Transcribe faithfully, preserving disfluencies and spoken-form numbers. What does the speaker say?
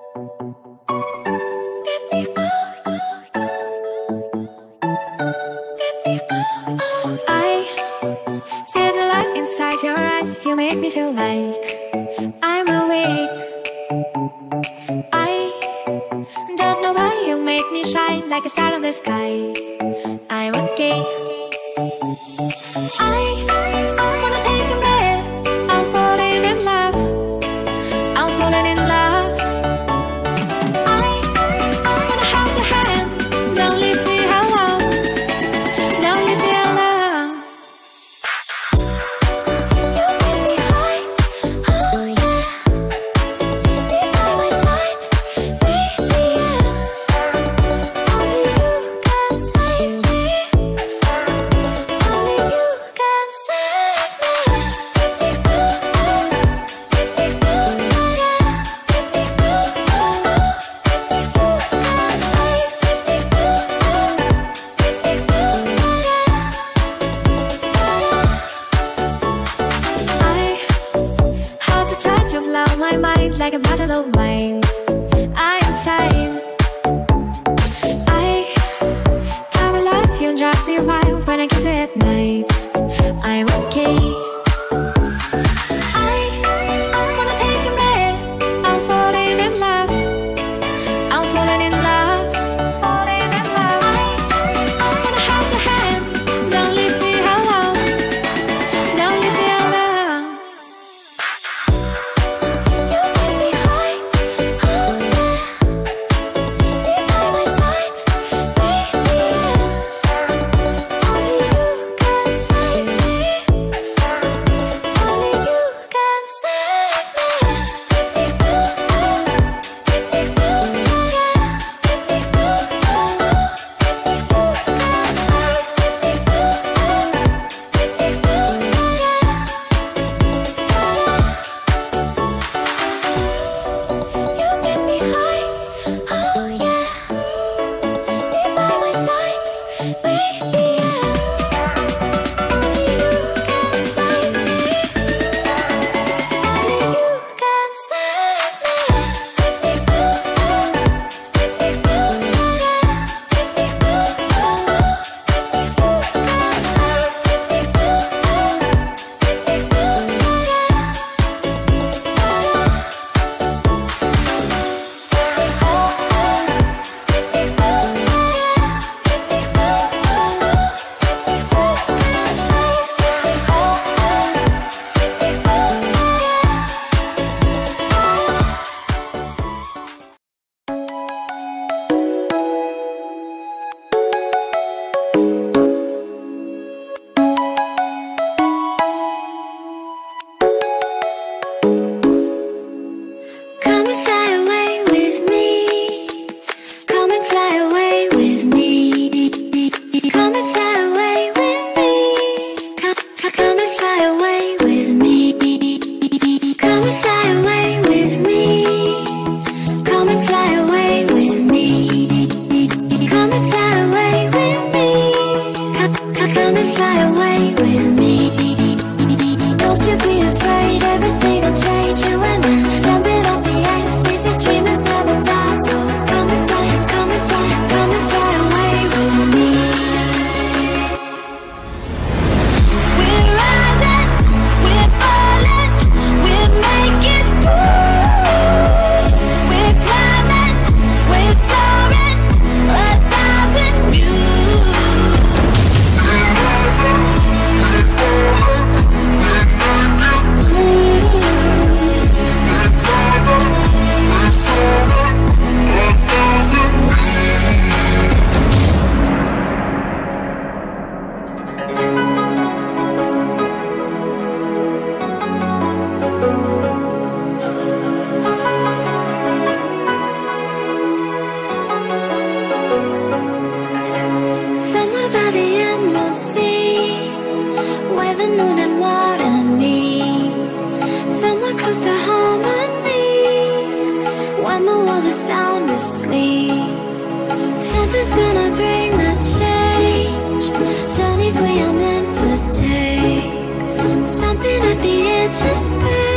You make me feel like I'm awake. I don't know why you make me shine like a star in the sky. I'm okay. I wanna take a breath. I'm falling in love. I'm falling in love. I wanna hold your hand. Don't leave me alone. Don't leave me alone. My mind like a bottle of wine. I'm insane. I come alive, you drive me wild when I kiss you at night. I'm okay. I wanna take a breath. I'm falling in love. I'm falling in love. Falling in love. I wanna hold your hand. Don't leave me alone. Don't leave me alone. Sound asleep. Something's gonna bring the change. Journeys we are meant to take. Something at the edge of space.